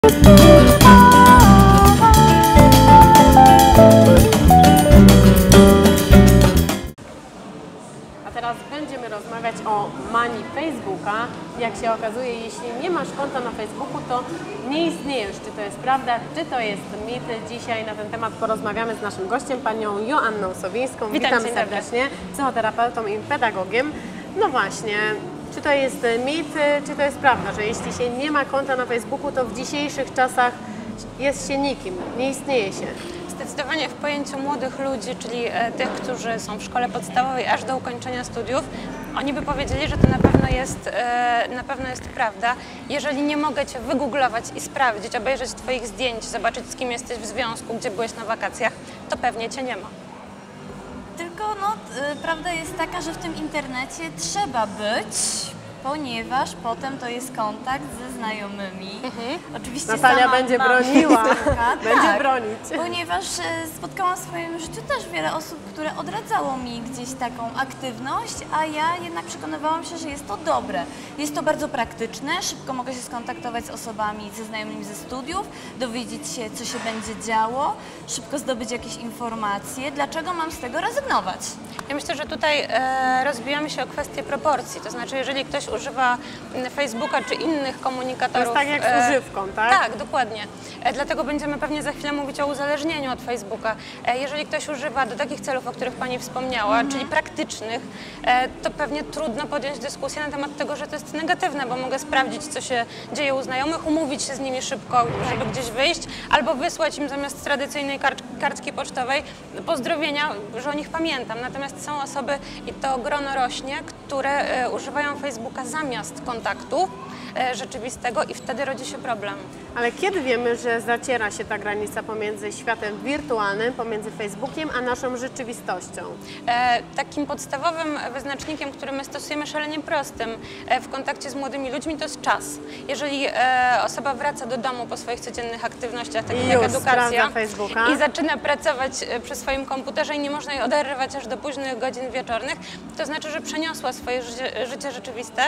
A teraz będziemy rozmawiać o manii Facebooka. Jak się okazuje, jeśli nie masz konta na Facebooku, to nie istniejesz. Czy to jest prawda, czy to jest mit? Dzisiaj na ten temat porozmawiamy z naszym gościem, panią Joanną Sowińską. Witam serdecznie, psychoterapeutą i pedagogiem. No właśnie, czy to jest mit, czy to jest prawda, że jeśli się nie ma konta na Facebooku, to w dzisiejszych czasach jest się nikim, nie istnieje się? Zdecydowanie w pojęciu młodych ludzi, czyli tych, którzy są w szkole podstawowej aż do ukończenia studiów, oni by powiedzieli, że to na pewno jest prawda. Jeżeli nie mogę Cię wygooglować i sprawdzić, obejrzeć Twoich zdjęć, zobaczyć, z kim jesteś w związku, gdzie byłeś na wakacjach, to pewnie Cię nie ma. Tylko prawda jest taka, że w tym internecie trzeba być, ponieważ potem to jest kontakt ze znajomymi. Oczywiście Natalia będzie broniła, będzie tak, bronić. Ponieważ spotkałam w swoim życiu też wiele osób, które odradzało mi gdzieś taką aktywność, a ja jednak przekonywałam się, że jest to dobre. Jest to bardzo praktyczne, szybko mogę się skontaktować z osobami, ze znajomymi ze studiów, dowiedzieć się, co się będzie działo, szybko zdobyć jakieś informacje. Dlaczego mam z tego rezygnować? Ja myślę, że tutaj rozbijamy się o kwestię proporcji, to znaczy jeżeli ktoś używa Facebooka czy innych komunikatorów... To jest tak jak z używką, tak? Tak, dokładnie. Dlatego będziemy pewnie za chwilę mówić o uzależnieniu od Facebooka. Jeżeli ktoś używa do takich celów, o których Pani wspomniała, czyli praktycznych, to pewnie trudno podjąć dyskusję na temat tego, że to jest negatywne, bo mogę sprawdzić, co się dzieje u znajomych, umówić się z nimi szybko, żeby gdzieś wyjść, albo wysłać im zamiast tradycyjnej kartki pocztowej pozdrowienia, że o nich pamiętam. Natomiast są osoby, i to grono rośnie, które używają Facebooka zamiast kontaktu rzeczywistego i wtedy rodzi się problem. Ale kiedy wiemy, że zaciera się ta granica pomiędzy światem wirtualnym, pomiędzy Facebookiem, a naszą rzeczywistością? Takim podstawowym wyznacznikiem, który my stosujemy, szalenie prostym w kontakcie z młodymi ludźmi, to jest czas. Jeżeli osoba wraca do domu po swoich codziennych aktywnościach, takich jak edukacja, i zaczyna pracować przy swoim komputerze i nie można jej oderwać aż do późnych godzin wieczornych, to znaczy, że przeniosła swoje życie rzeczywiste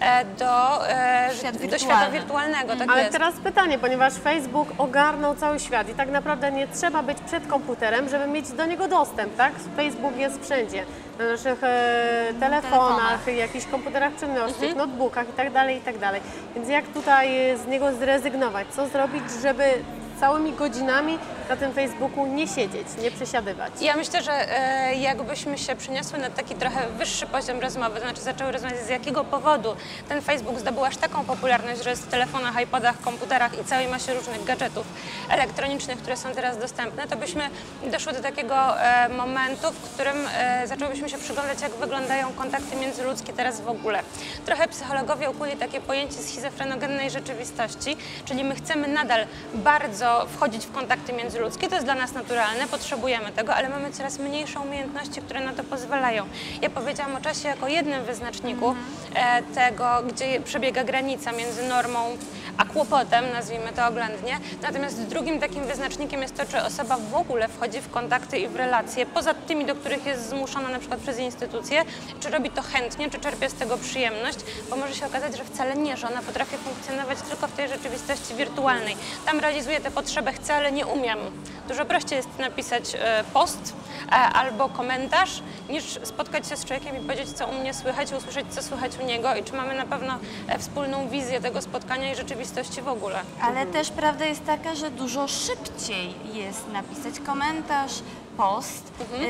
do świata wirtualnego. Tak Ale jest. teraz pytanie, ponieważ Facebook ogarnął cały świat i tak naprawdę nie trzeba być przed komputerem, żeby mieć do niego dostęp, tak? Facebook jest wszędzie, na naszych telefonach, jakichś komputerach czynnościach, notebookach itd., itd. Więc jak tutaj z niego zrezygnować? Co zrobić, żeby całymi godzinami na tym Facebooku nie siedzieć, nie przesiadywać? Ja myślę, że jakbyśmy się przeniosły na taki trochę wyższy poziom rozmowy, to znaczy zaczęły rozmawiać, z jakiego powodu ten Facebook zdobył aż taką popularność, że jest w telefonach, iPodach, komputerach i całej masie różnych gadżetów elektronicznych, które są teraz dostępne, to byśmy doszły do takiego momentu, w którym zaczęłybyśmy się przyglądać, jak wyglądają kontakty międzyludzkie teraz w ogóle. Trochę psychologowie ukuli takie pojęcie schizofrenogennej rzeczywistości, czyli my chcemy nadal bardzo wchodzić w kontakty międzyludzkie, to jest dla nas naturalne, potrzebujemy tego, ale mamy coraz mniejsze umiejętności, które na to pozwalają. Ja powiedziałam o czasie jako jednym wyznaczniku tego, gdzie przebiega granica między normą a kłopotem, nazwijmy to oględnie. Natomiast drugim takim wyznacznikiem jest to, czy osoba w ogóle wchodzi w kontakty i w relacje, poza tymi, do których jest zmuszona na przykład przez instytucje, czy robi to chętnie, czy czerpie z tego przyjemność, bo może się okazać, że wcale nie, że ona potrafi funkcjonować tylko w tej rzeczywistości wirtualnej. Tam realizuje te potrzeby, chcę, ale nie umiem. Dużo prościej jest napisać post albo komentarz, niż spotkać się z człowiekiem i powiedzieć, co u mnie słychać, usłyszeć, co słychać u niego i czy mamy na pewno wspólną wizję tego spotkania i rzeczywistości w ogóle. Ale też prawda jest taka, że dużo szybciej jest napisać komentarz, post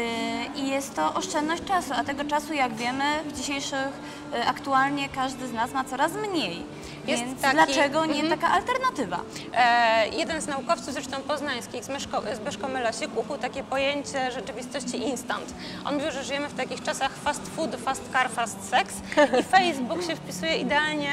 i jest to oszczędność czasu, a tego czasu, jak wiemy, w dzisiejszych aktualnie każdy z nas ma coraz mniej. Jest Więc taki, dlaczego nie taka alternatywa? Jeden z naukowców, zresztą poznańskich, Zbyszko Mylosik, ukuł takie pojęcie rzeczywistości instant. On mówił, że żyjemy w takich czasach fast food, fast car, fast sex i Facebook się wpisuje idealnie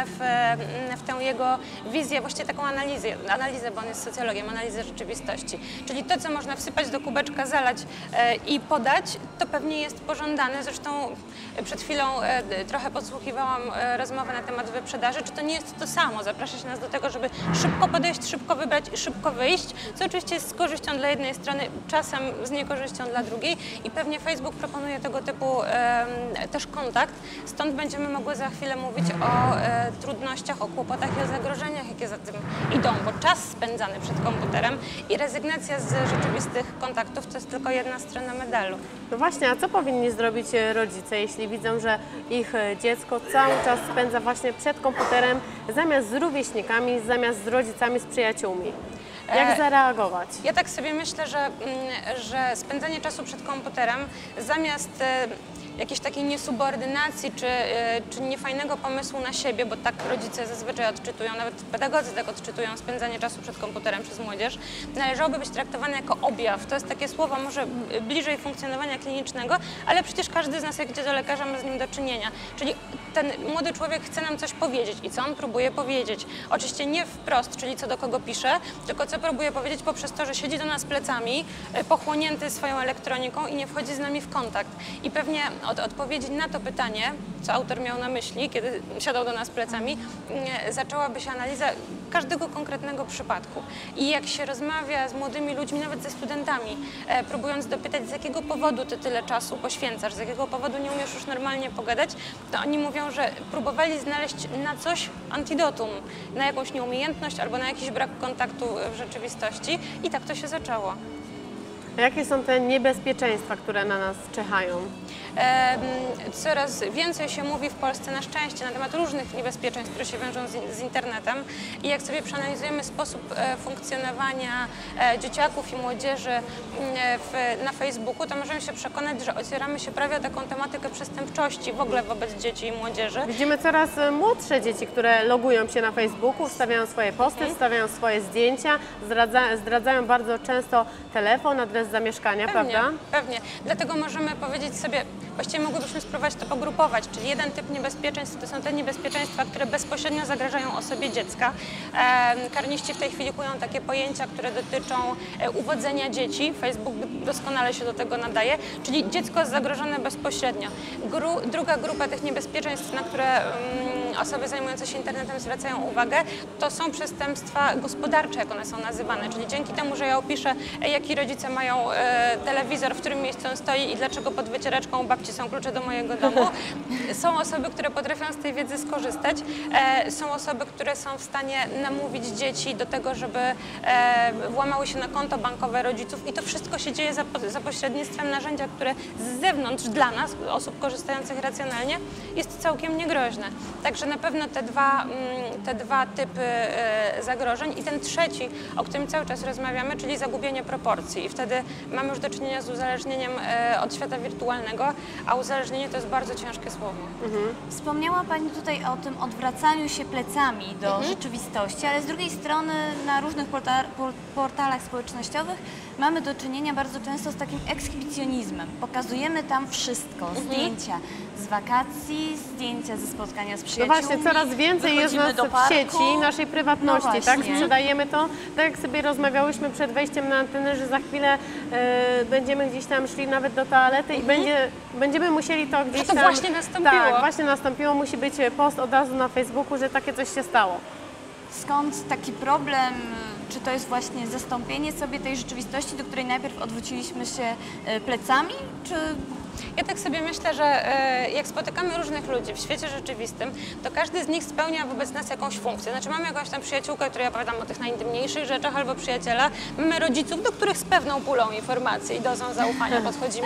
w tę jego wizję, właściwie taką analizę, bo on jest socjologiem, analizę rzeczywistości. Czyli to, co można wsypać do kubeczka zalać i podać, to pewnie jest pożądane. Zresztą przed chwilą trochę podsłuchiwałam rozmowę na temat wyprzedaży. Czy to nie jest to samo? Zaprasza się nas do tego, żeby szybko podejść, szybko wybrać i szybko wyjść, co oczywiście jest z korzyścią dla jednej strony, czasem z niekorzyścią dla drugiej i pewnie Facebook proponuje tego typu też kontakt. Stąd będziemy mogły za chwilę mówić o trudnościach, o kłopotach i o zagrożeniach, jakie za tym idą, bo czas spędzany przed komputerem i rezygnacja z rzeczywistych kontaktów to jest tylko jedna strona medalu. No właśnie, a co powinni zrobić rodzice, jeśli widzą, że ich dziecko cały czas spędza właśnie przed komputerem, zamiast z rówieśnikami, zamiast z rodzicami, z przyjaciółmi? Jak zareagować? Ja tak sobie myślę, że spędzanie czasu przed komputerem zamiast jakiejś takiej niesubordynacji czy niefajnego pomysłu na siebie, bo tak rodzice zazwyczaj odczytują, nawet pedagodzy tak odczytują spędzanie czasu przed komputerem przez młodzież, należałoby być traktowane jako objaw. To jest takie słowo może bliżej funkcjonowania klinicznego, ale przecież każdy z nas, jak idzie do lekarza, ma z nim do czynienia. Czyli ten młody człowiek chce nam coś powiedzieć i co on próbuje powiedzieć? Oczywiście nie wprost, czyli co do kogo pisze, tylko co próbuje powiedzieć poprzez to, że siedzi do nas plecami, pochłonięty swoją elektroniką i nie wchodzi z nami w kontakt. I pewnie od odpowiedzi na to pytanie, co autor miał na myśli, kiedy siadał do nas plecami, zaczęłaby się analiza każdego konkretnego przypadku. I jak się rozmawia z młodymi ludźmi, nawet ze studentami, próbując dopytać, z jakiego powodu ty tyle czasu poświęcasz, z jakiego powodu nie umiesz już normalnie pogadać, to oni mówią, że próbowali znaleźć na coś antidotum, na jakąś nieumiejętność albo na jakiś brak kontaktu w rzeczywistości i tak to się zaczęło. A jakie są te niebezpieczeństwa, które na nas czyhają? Coraz więcej się mówi w Polsce na szczęście na temat różnych niebezpieczeństw, które się wiążą z internetem i jak sobie przeanalizujemy sposób funkcjonowania dzieciaków i młodzieży na Facebooku, to możemy się przekonać, że ocieramy się prawie o taką tematykę przestępczości w ogóle wobec dzieci i młodzieży. Widzimy coraz młodsze dzieci, które logują się na Facebooku, wstawiają swoje posty, wstawiają swoje zdjęcia, zdradzają bardzo często telefon, adres zamieszkania, prawda? Pewnie. Dlatego możemy powiedzieć sobie, właściwie mogłybyśmy spróbować to pogrupować, czyli jeden typ niebezpieczeństw to są te niebezpieczeństwa, które bezpośrednio zagrażają osobie dziecka. Karniści w tej chwili kują takie pojęcia, które dotyczą uwodzenia dzieci. Facebook doskonale się do tego nadaje, czyli dziecko jest zagrożone bezpośrednio. Druga grupa tych niebezpieczeństw, na które osoby zajmujące się internetem zwracają uwagę, to są przestępstwa gospodarcze, jak one są nazywane, czyli dzięki temu, że ja opiszę, jaki rodzice mają telewizor, w którym miejscu on stoi i dlaczego pod wycieraczką u babci są klucze do mojego domu. Są osoby, które potrafią z tej wiedzy skorzystać. Są osoby, które są w stanie namówić dzieci do tego, żeby włamały się na konto bankowe rodziców i to wszystko się dzieje za pośrednictwem narzędzia, które z zewnątrz dla nas, osób korzystających racjonalnie, jest całkiem niegroźne. Także na pewno te dwa typy zagrożeń i ten trzeci, o którym cały czas rozmawiamy, czyli zagubienie proporcji. I wtedy mamy już do czynienia z uzależnieniem od świata wirtualnego, a uzależnienie to jest bardzo ciężkie słowo. Wspomniała Pani tutaj o tym odwracaniu się plecami do rzeczywistości, ale z drugiej strony na różnych portalach społecznościowych mamy do czynienia bardzo często z takim ekshibicjonizmem. Pokazujemy tam wszystko, zdjęcia z wakacji, zdjęcia ze spotkania z przyjaciółmi. No właśnie, coraz więcej jest nas w sieci, naszej prywatności, No tak? właśnie. Sprzedajemy to, tak jak sobie rozmawiałyśmy przed wejściem na antenę, że za chwilę będziemy gdzieś tam szli nawet do toalety i będziemy musieli to gdzieś to tam... właśnie nastąpiło. Tak, właśnie nastąpiło, musi być post od razu na Facebooku, że takie coś się stało. Skąd taki problem? Czy to jest właśnie zastąpienie sobie tej rzeczywistości, do której najpierw odwróciliśmy się plecami, czy... Ja tak sobie myślę, że jak spotykamy różnych ludzi w świecie rzeczywistym, to każdy z nich spełnia wobec nas jakąś funkcję. Znaczy mamy jakąś tam przyjaciółkę, której opowiadam o tych najintymniejszych rzeczach, albo przyjaciela. Mamy rodziców, do których z pewną pulą informacji i dozą zaufania podchodzimy.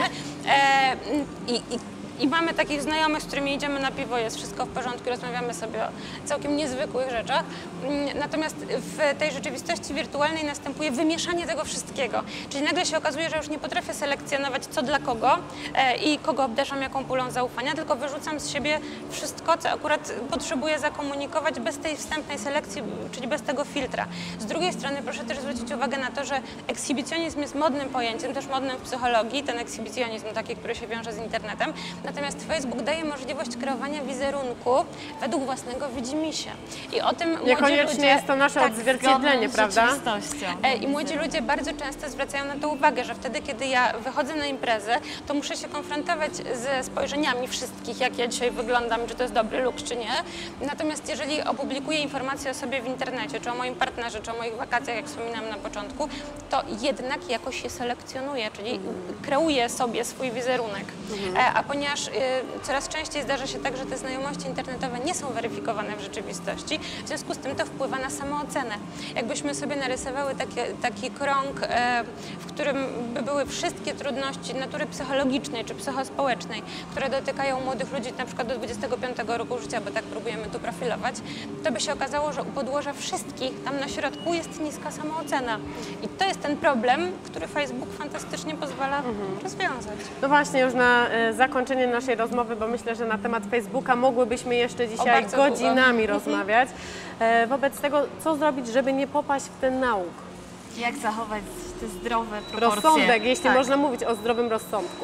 I mamy takich znajomych, z którymi idziemy na piwo, jest wszystko w porządku, rozmawiamy sobie o całkiem niezwykłych rzeczach. Natomiast w tej rzeczywistości wirtualnej następuje wymieszanie tego wszystkiego. Czyli nagle się okazuje, że już nie potrafię selekcjonować co dla kogo i kogo obdarzam jaką pulą zaufania, tylko wyrzucam z siebie wszystko, co akurat potrzebuję zakomunikować bez tej wstępnej selekcji, czyli bez tego filtra. Z drugiej strony proszę też zwrócić uwagę na to, że ekshibicjonizm jest modnym pojęciem, też modnym w psychologii, ten ekshibicjonizm taki, który się wiąże z internetem. Natomiast Facebook daje możliwość kreowania wizerunku według własnego widzimisię. I o tym młodzi Niekoniecznie ludzie... jest to nasze odzwierciedlenie, prawda? I młodzi ludzie bardzo często zwracają na to uwagę, że wtedy, kiedy ja wychodzę na imprezę, to muszę się konfrontować ze spojrzeniami wszystkich, jak ja dzisiaj wyglądam, czy to jest dobry look, czy nie. Natomiast jeżeli opublikuję informacje o sobie w internecie, czy o moim partnerze, czy o moich wakacjach, jak wspominałam na początku, to jednak jakoś się selekcjonuję, czyli kreuję sobie swój wizerunek. A ponieważ coraz częściej zdarza się tak, że te znajomości internetowe nie są weryfikowane w rzeczywistości, w związku z tym to wpływa na samoocenę. Jakbyśmy sobie narysowały taki krąg, w którym by były wszystkie trudności natury psychologicznej czy psychospołecznej, które dotykają młodych ludzi na przykład do 25 roku życia, bo tak próbujemy tu profilować, to by się okazało, że u podłoża wszystkich tam na środku jest niska samoocena. I to jest ten problem, który Facebook fantastycznie pozwala rozwiązać. No właśnie, już na zakończenie naszej rozmowy, bo myślę, że na temat Facebooka mogłybyśmy jeszcze dzisiaj bardzo godzinami rozmawiać. Wobec tego, co zrobić, żeby nie popaść w ten nauk? Jak zachować te zdrowe proporcje? Rozsądek, jeśli Tak. można mówić o zdrowym rozsądku.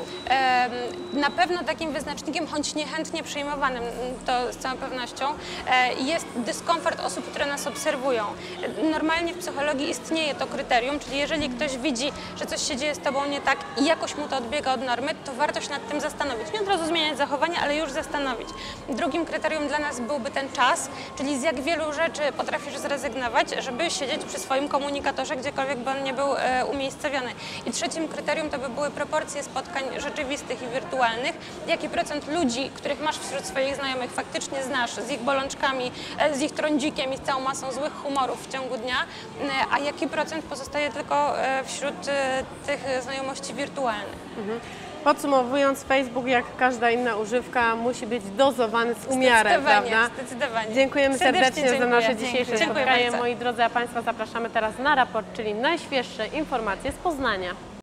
Na pewno takim wyznacznikiem, choć niechętnie przyjmowanym, to z całą pewnością, jest dyskomfort osób, które nas obserwują. Normalnie w psychologii istnieje to kryterium, czyli jeżeli ktoś widzi, że coś się dzieje z tobą nie tak i jakoś mu to odbiega od normy, to warto się nad tym zastanowić. Nie od razu zmieniać zachowanie, ale już zastanowić. Drugim kryterium dla nas byłby ten czas, czyli z jak wielu rzeczy potrafisz zrezygnować, żeby siedzieć przy swoim komunikatorze, gdziekolwiek by on nie był umiejscowiony. I trzecim kryterium to by były proporcje spotkań rzeczywistych i wirtualnych. Jaki procent ludzi, których masz wśród swoich znajomych, faktycznie znasz, z ich bolączkami, z ich trądzikiem i z całą masą złych humorów w ciągu dnia, a jaki procent pozostaje tylko wśród tych znajomości wirtualnych. Podsumowując, Facebook, jak każda inna używka, musi być dozowany z umiarem, prawda? Zdecydowanie. Dziękujemy serdecznie za nasze Dziękuję. dzisiejsze Dziękuję spotkanie. bardzo. Moi drodzy, a Państwa zapraszamy teraz na raport, czyli najświeższe informacje z Poznania.